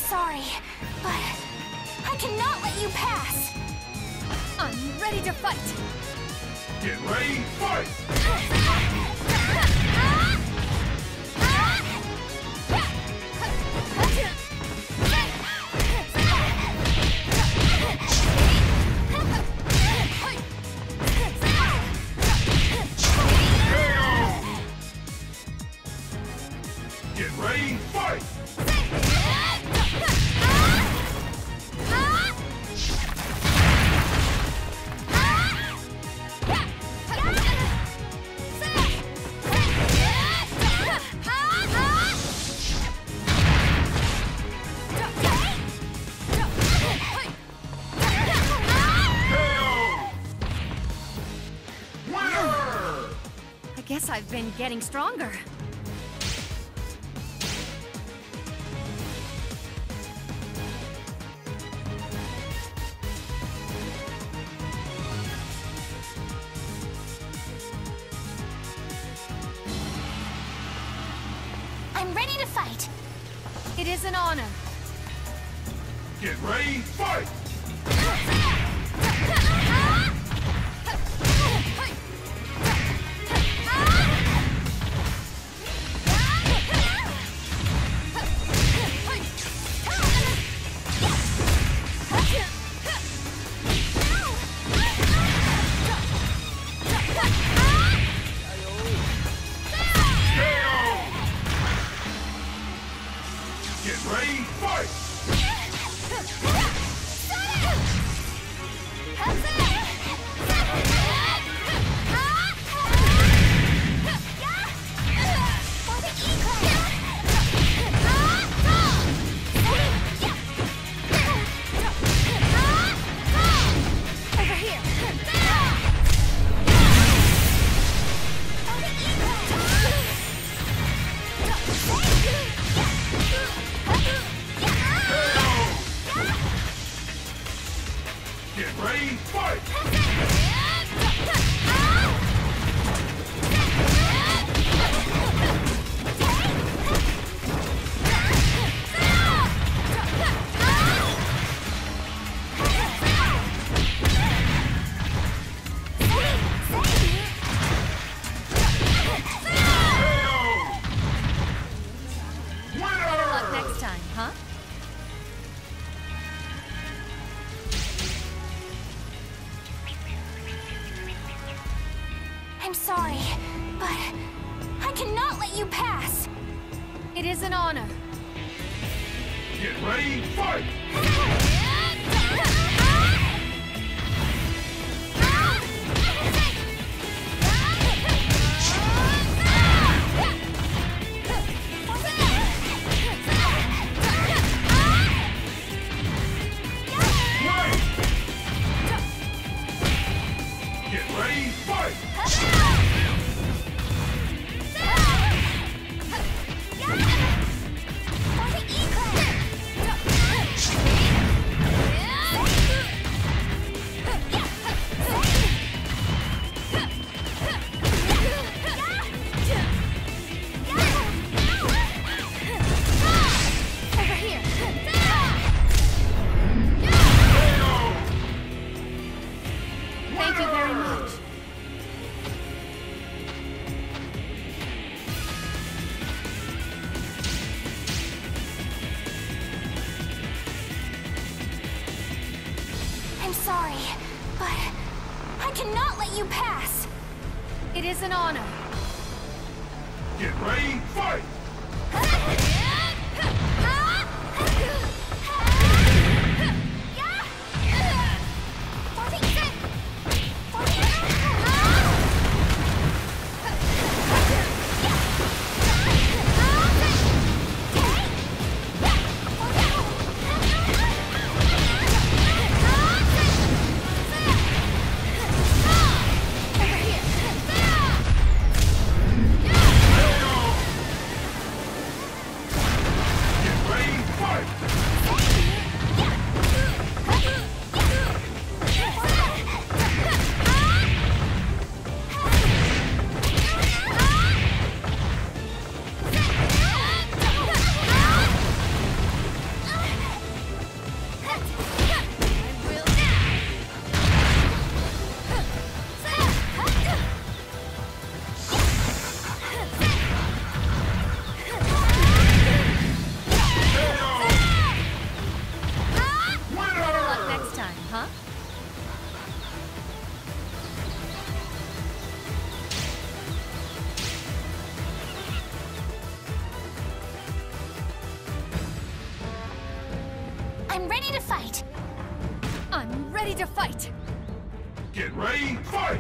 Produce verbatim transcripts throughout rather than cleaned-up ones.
sorry, but I cannot let you pass. I'm ready to fight. Get ready, fight! Get ready, fight! I guess I've been getting stronger. I'm ready to fight. It is an honor. Get ready, fight! Get ready, fight! Get ready, fight! Better luck next time, huh? I'm sorry, but I cannot let you pass. It is an honor. Get ready, fight! Get ready, fight! Thank you very much. I'm sorry, but I cannot let you pass. It is an honor. Get ready, fight! I'm ready to fight. I'm ready to fight. Get ready, fight!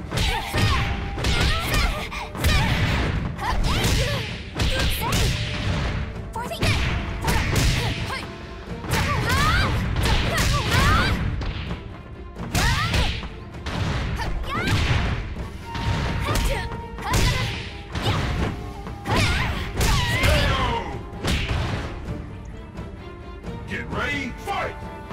For the Get ready, fight!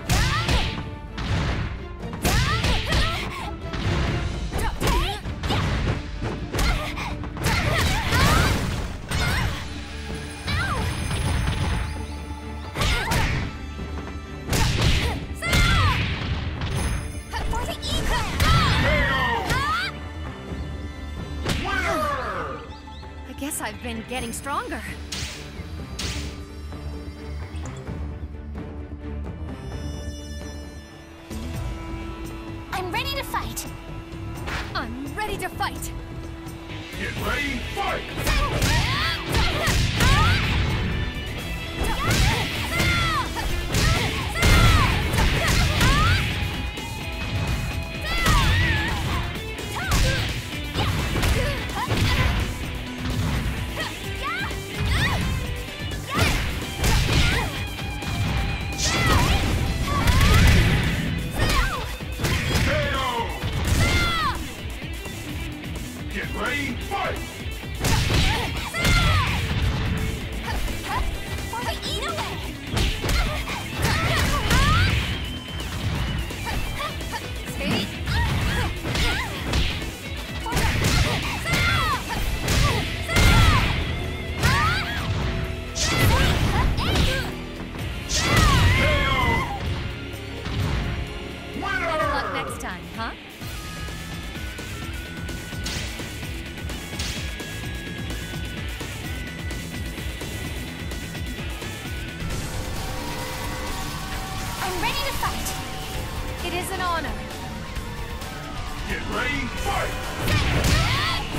I guess I've been getting stronger. I'm ready to fight. I'm ready to fight. Get ready, fight! Get ready, fight! For the eat away! See? Better luck next time, huh? I'm ready to fight. It is an honor. Get ready, fight!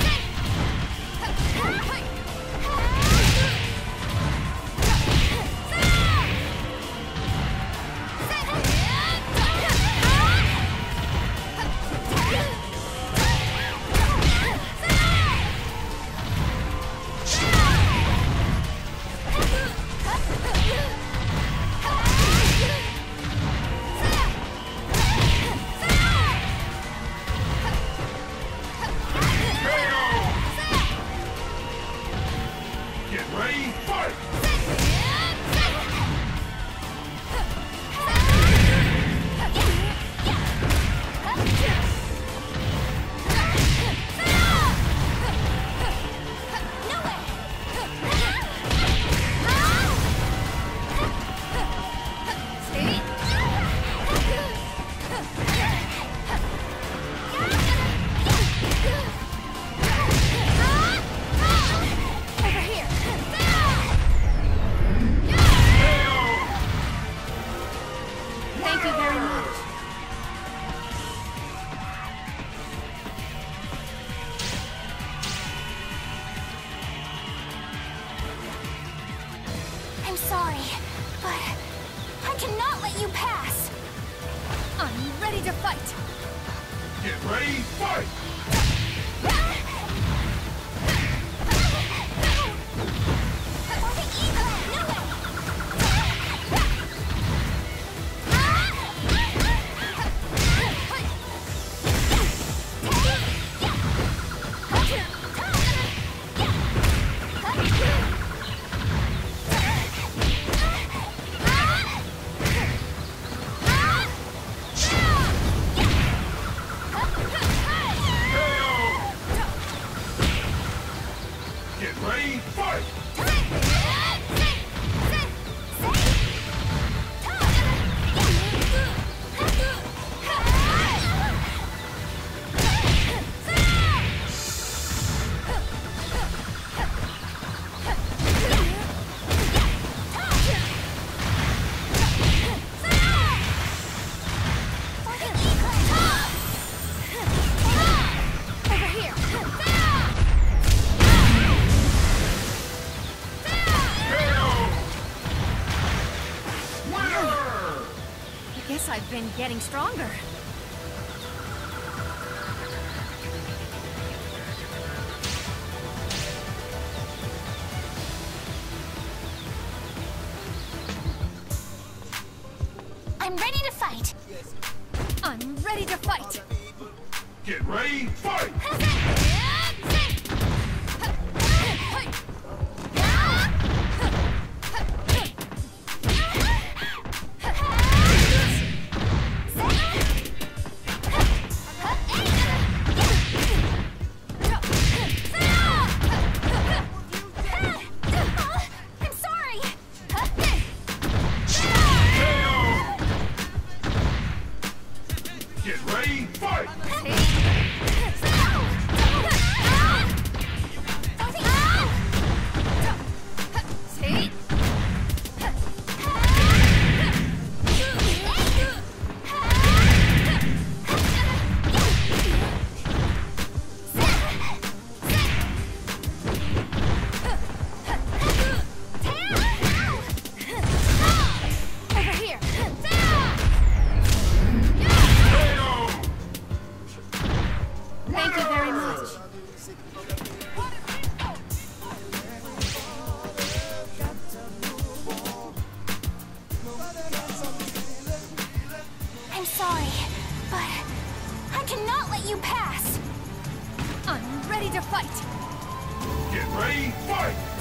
Get ready, fight! Thank you very much. I'm sorry, but I cannot let you pass. I'm ready to fight. Get ready, fight! For the eagle! No way! K guess I've been getting stronger. I'm ready to fight. I'm ready to fight. Get ready, fight! I'm sorry. Get ready, fight! Over here. Thank you very much. I'm sorry, but I cannot let you pass. I'm ready to fight. Get ready, fight!